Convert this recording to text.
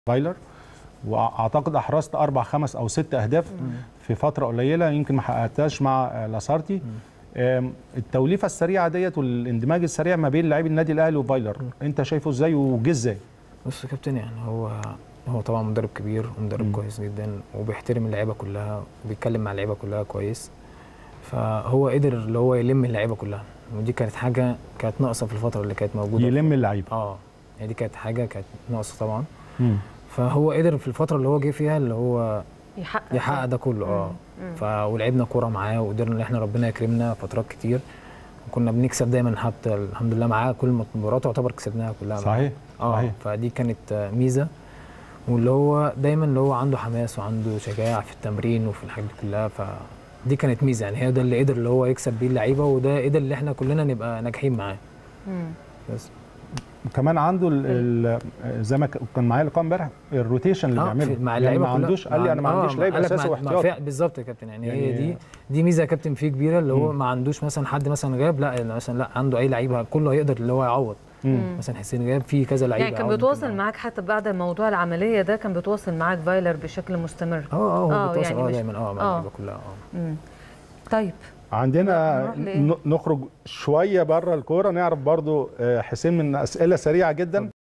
فايلر، واعتقد احرزت 4 5 أو 6 اهداف في فتره قليله، يمكن ما حققتهاش مع لاسارتي. التوليفه السريعه ديت والاندماج السريع ما بين لاعبي النادي الاهلي وفايلر، انت شايفه ازاي وجه ازاي؟ بص يا كابتن، يعني هو طبعا مدرب كبير ومدرب كويس جدا، وبيحترم اللعيبه كلها وبيتكلم مع اللعيبه كلها كويس. فهو قدر اللي هو يلم اللعيبه كلها، ودي كانت حاجه كانت ناقصه في الفتره اللي كانت موجوده. يلم اللعيبه، يعني دي كانت حاجه كانت ناقصه طبعا. فهو قدر في الفتره اللي هو جه فيها اللي هو يحقق ده كله. ولعبنا كوره معاه، وقدرنا ان احنا ربنا يكرمنا فترات كتير، وكنا بنكسب دايما، حتى الحمد لله معاه كل مباراه تعتبر كسبناها كلها. صحيح. صحيح. فدي كانت ميزه، واللي هو دايما اللي هو عنده حماس وعنده شجاعه في التمرين وفي الحاجات دي كلها. فدي كانت ميزه، يعني هي ده اللي قدر اللي هو يكسب بيه اللعيبه، وده قدر اللي احنا كلنا نبقى ناجحين معاه. بس وكمان عنده زي ما كان معايا لقاء امبارح، الروتيشن اللي بيعمله مع اللعيبه يعني ما عندوش، قال لي انا ما عنديش لعيب اساسي واحتياطي. بالظبط يا كابتن، يعني هي دي ميزه يا كابتن فيه كبيره، اللي هو ما عندوش مثلا حد مثلا غاب، لا مثلا لا عنده اي لعيبه كله هيقدر اللي هو يعوض. مثلا حسين غاب، في كذا لعيبه يعني كان بيتواصل معاك حتى بعد الموضوع العمليه ده، كان بيتواصل معاك فايلر بشكل مستمر؟ هو بيتواصل يعني دايما مع اللعيبه كلها. طيب عندنا نخرج شويه بره الكوره، نعرف برضو حسين من اسئله سريعه جدا.